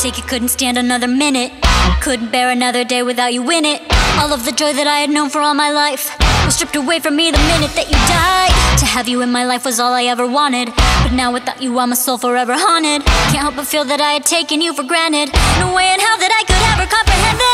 take it, couldn't stand another minute. Couldn't bear another day without you in it. All of the joy that I had known for all my life was stripped away from me the minute that you died. To have you in my life was all I ever wanted, but now without you I'm a soul forever haunted. Can't help but feel that I had taken you for granted. No way in hell that I could ever comprehend this.